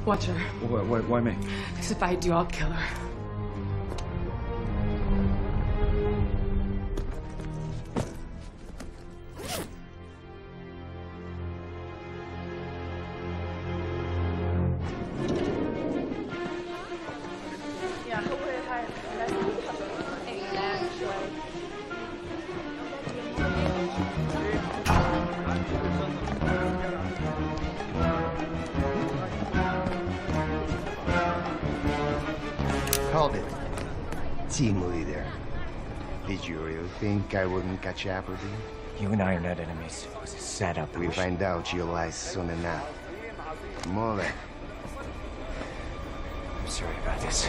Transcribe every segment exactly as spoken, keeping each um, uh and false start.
Watch her. Why, why, why me? Because if I do, I'll kill her. Called it. Timely there. Did you really think I wouldn't catch up with you? You and I are not enemies. It was a setup. We'll find out your lies soon enough. Mole. I'm sorry about this.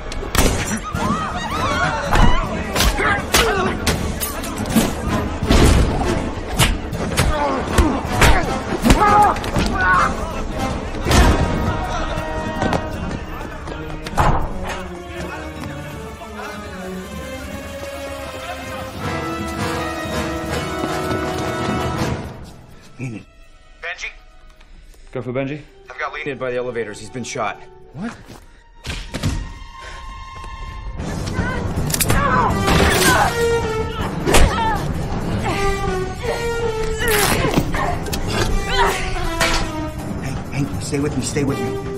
Enid. Benji? Go for Benji? I've got Enid by the elevators. He's been shot. What? Hey, Hank, stay with me, stay with me.